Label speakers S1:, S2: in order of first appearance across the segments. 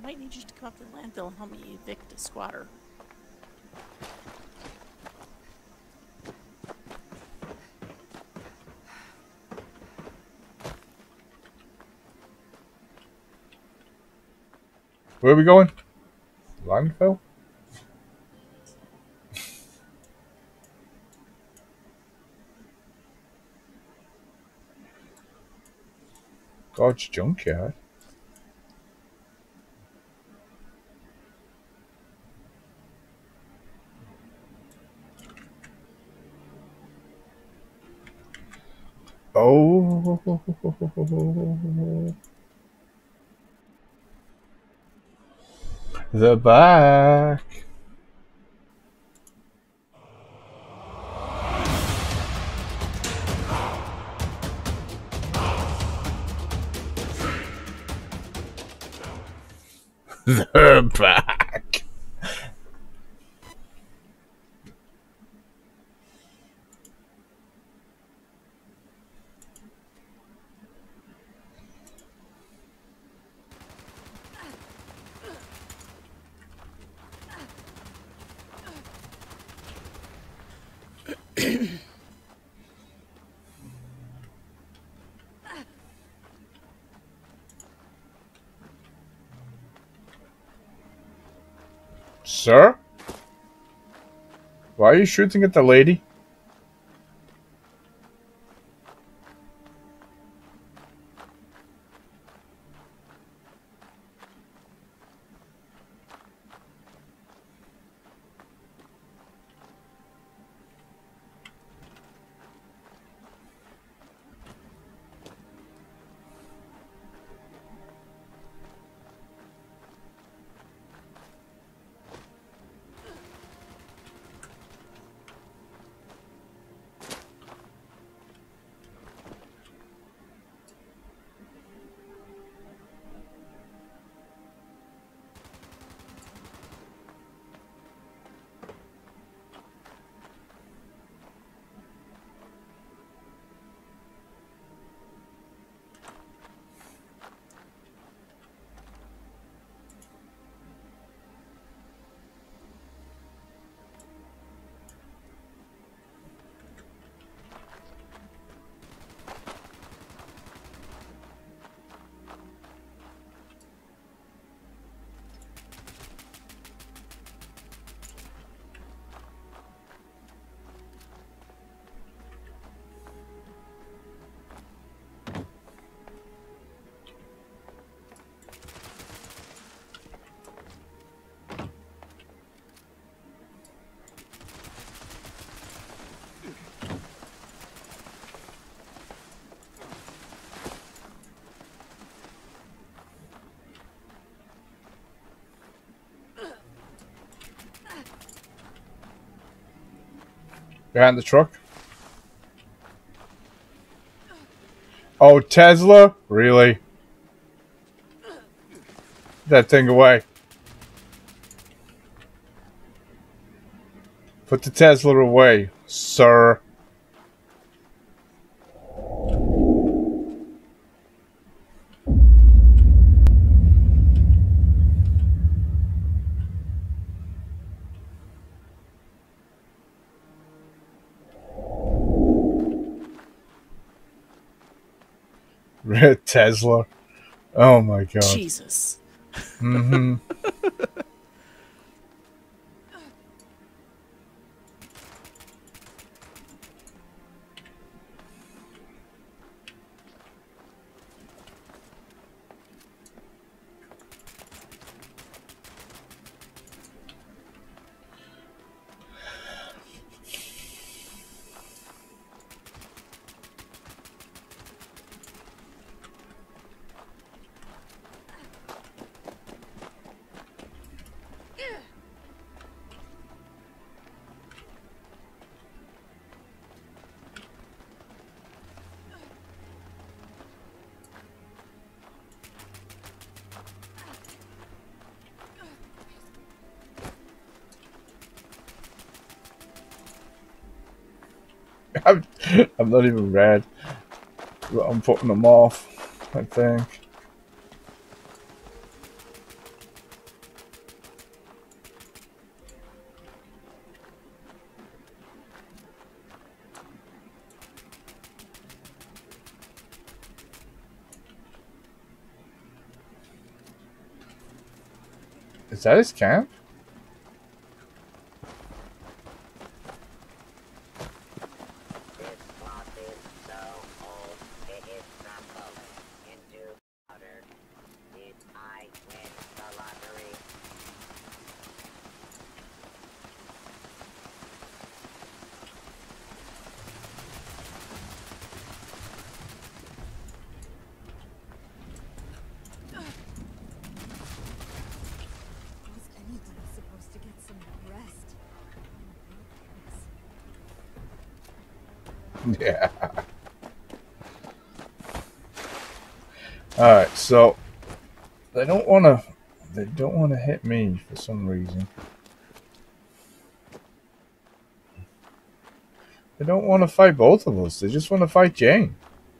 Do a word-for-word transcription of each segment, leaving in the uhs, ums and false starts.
S1: might need you to come up to the landfill and help me evict a squatter.
S2: Where are we going? Landfill? God's junkyard. Oh. The back. The back. Sir? Why are you shooting at the lady? Behind the truck? Oh, Tesla? Really? That thing away. Put the Tesla away, sir. Red Tesla. Oh my god.
S1: Jesus.
S2: Mm-hmm. I'm, I'm not even red. I'm putting them off, I think. Is that his camp?
S3: This cloth is so old, it is crumbling into powder. Did I win the lottery?
S4: Was anyone supposed to get some rest?
S2: Yeah. Alright, so they don't wanna they don't wanna hit me for some reason. They don't wanna fight both of us, they just wanna fight Jane.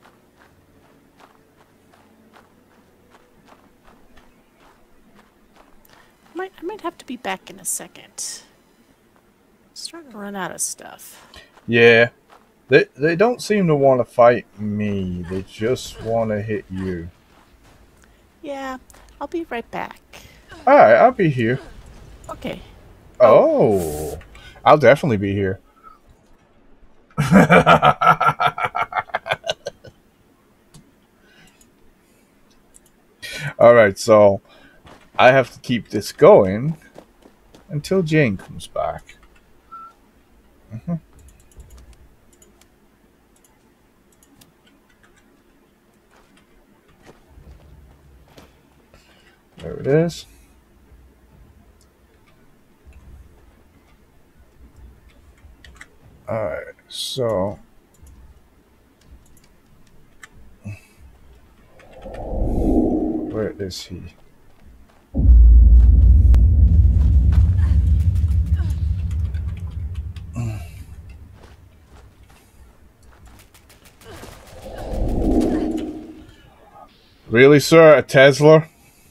S1: I might, I might have to be back in a second. Starting to run out of stuff.
S2: Yeah. They they don't seem to want to fight me. They just want to hit you.
S1: Yeah, I'll be right back.
S2: All right, I'll be here.
S1: Okay.
S2: Oh, I'll definitely be here. All right, so I have to keep this going until Jane comes back. Mm-hmm. There it is. All right, so where is he? Really, sir? A Tesla?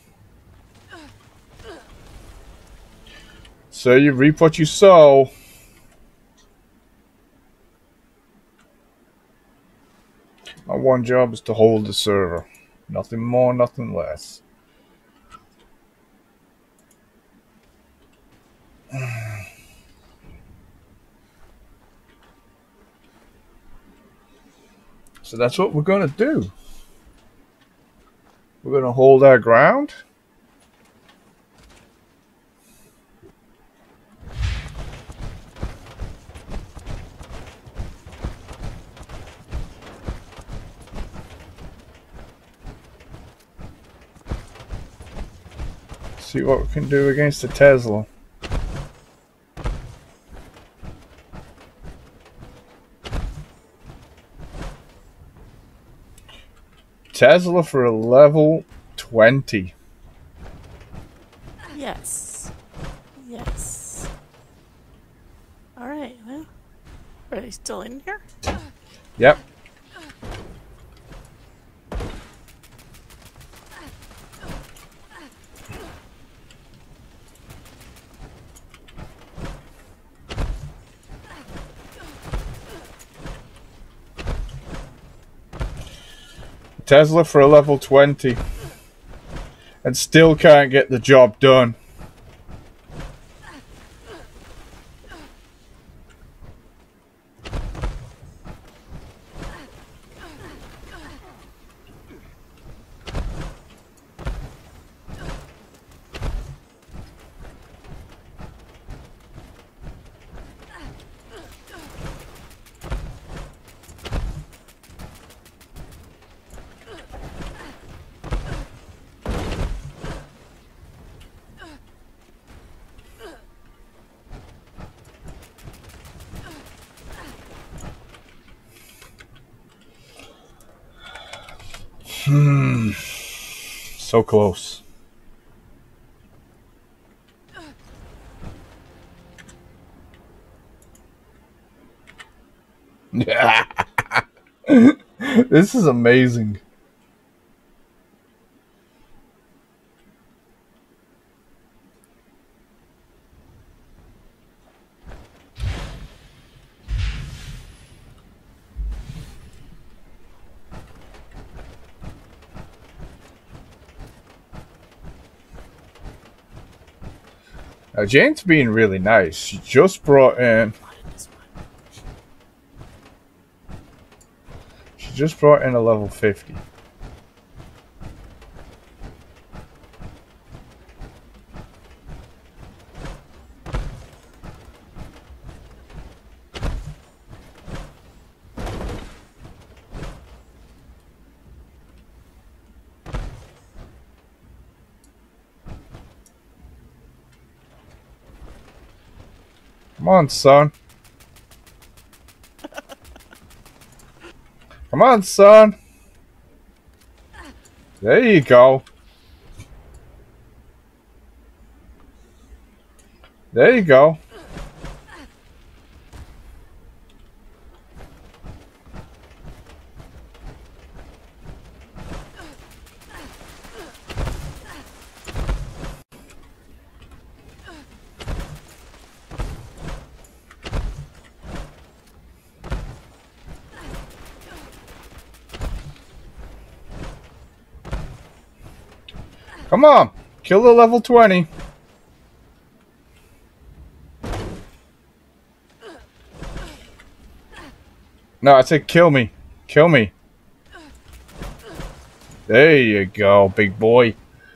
S2: So you reap what you sow. My one job is to hold the server. Nothing more, nothing less. So that's what we're going to do. We're going to hold our ground. See what we can do against the Tesla. Tesla for a level twenty.
S1: Yes. Yes. Alright, well. Are they still in here?
S2: Yep. Tesla for a level twenty. And still can't get the job done. Hmm. So close. This is amazing. Now, Jane's being really nice. She just brought in... She just brought in a level fifty. Come on, son. Come on, son. There you go. There you go. Come on, kill the level twenty. No, I said kill me. Kill me. There you go, big boy.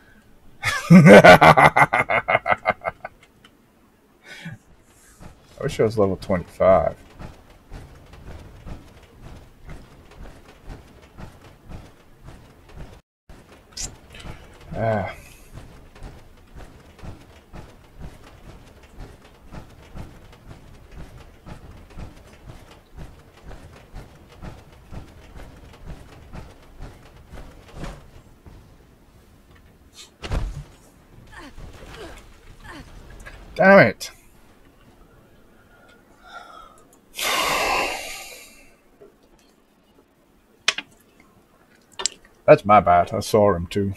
S2: I wish I was level twenty-five. Ah. Damn it. That's my bad. I saw him too.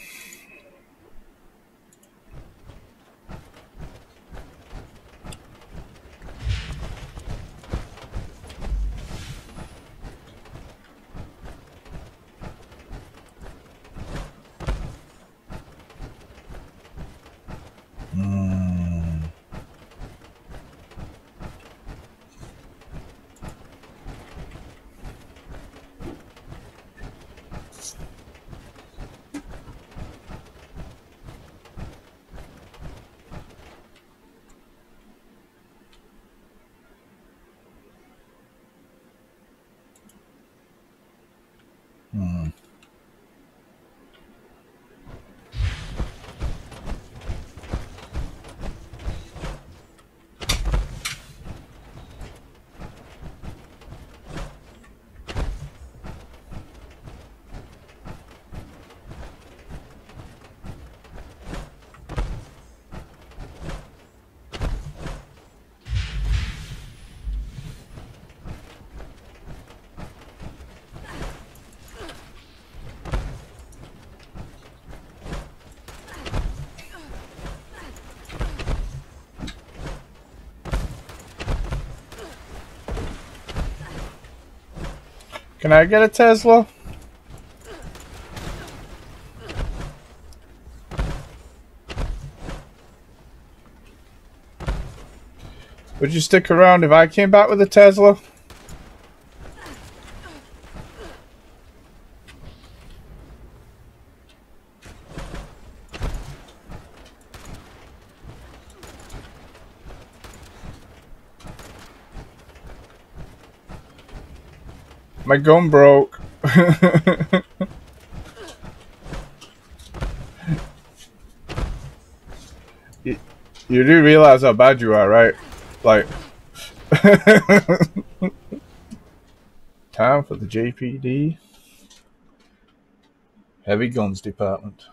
S2: Mm. Mm. Can I get a Tesla? Would you stick around if I came back with a Tesla? My gun broke. you, you do realize how bad you are, right? Like, time for the J P D. Heavy Guns Department.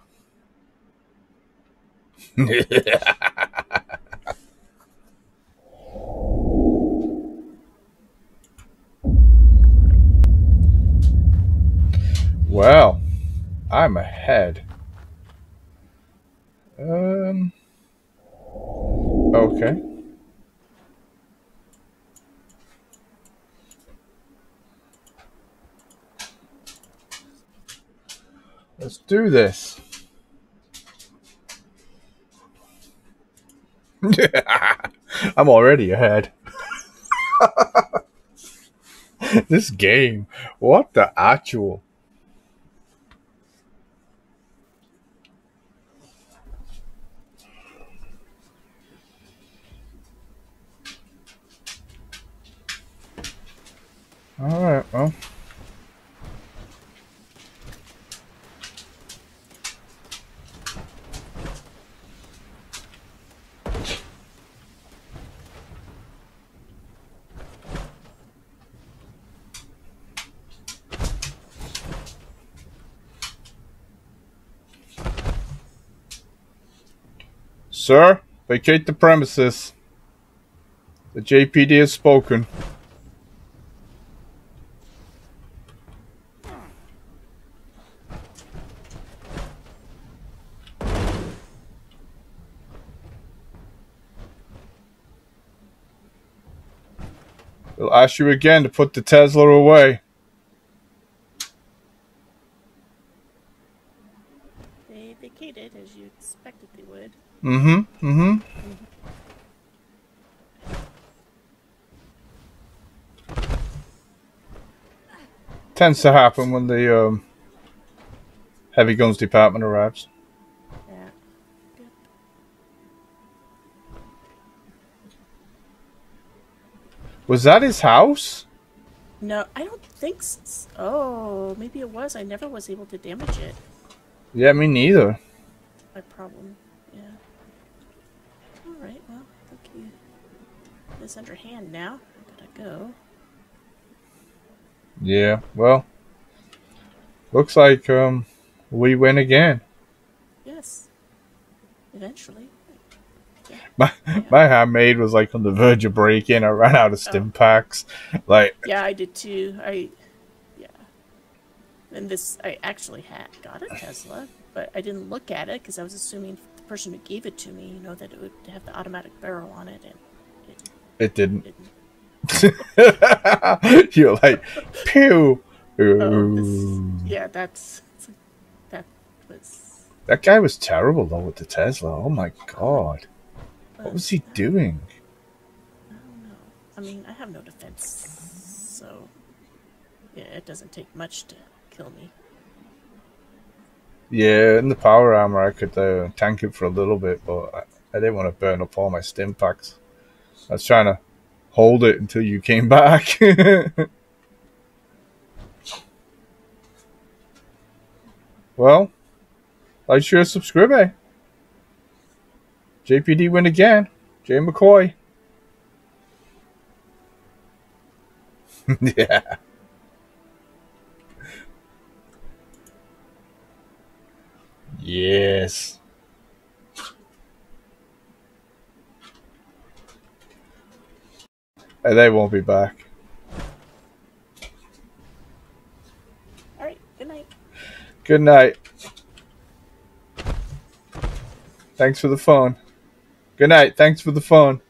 S2: Well, I'm ahead. Um. Okay. Let's do this. I'm already ahead. This game. What the actual? Alright, well. Sir, vacate the premises. The J P D has spoken. We'll ask you again to put the Tesla away.
S1: They vacated as you expected they would.
S2: Mm-hmm, mm-hmm. Tends to happen when the um, heavy guns department arrives.
S1: Yeah. Good.
S2: Was that his house?
S1: No, I don't think s Oh, maybe it was. I never was able to damage it.
S2: Yeah, me neither.
S1: My problem. Yeah. Alright, well, I think you it's underhand now. I gotta go.
S2: Yeah, well, looks like um, we win again.
S1: Yes. Eventually.
S2: My
S1: Yeah.
S2: my handmaid was like on the verge of breaking. I ran out of stim packs. Like,
S1: Yeah, I did too. I, yeah. And this, I actually had got a Tesla, but I didn't look at it because I was assuming the person who gave it to me, you know, that it would have the automatic barrel on it, and it
S2: it didn't.
S1: didn't.
S2: You're like, pew.
S1: Oh, this, yeah, that's that was.
S2: That guy was terrible though with the Tesla. Oh my god, what was he doing?
S1: I don't know. I mean, I have no defense, so yeah, it doesn't take much to kill me.
S2: Yeah, in the power armor, I could uh, tank it for a little bit, but I, I didn't want to burn up all my stim packs. I was trying to hold it until you came back. Well, like, share, subscribe. Eh? J P D win again. Jay McCoy. Yeah. Yes. And they won't be back.
S1: Alright, good night.
S2: Good night. Thanks for the phone. Good night. Thanks for the phone.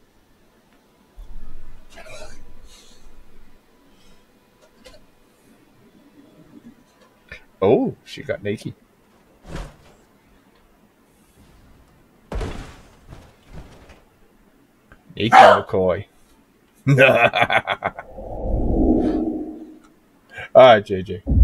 S2: Oh, she got naked. Naked McCoy. All right, J J.